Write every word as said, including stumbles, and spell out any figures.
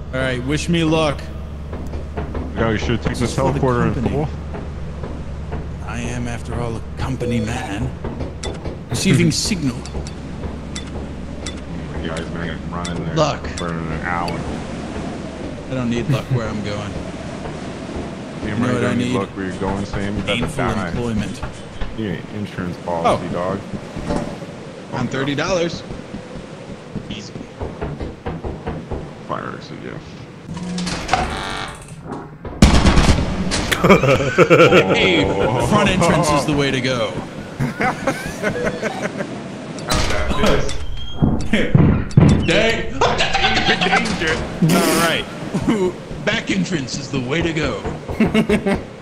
All right, wish me luck. Yeah, you should take the teleporter and company. pull. I am, after all, a company man. Receiving signal. You guys gonna run in there Luck. for an hour. I don't need luck where I'm going. You know know what I need? Look where you're going, Sam. You better Gainful die. employment. You ain't insurance policy, Oh. dog. On thirty dollars. Easy. Fire exit, yeah. Hey, front entrance is the way to go. Dang. Danger. All right. Back entrance is the way to go.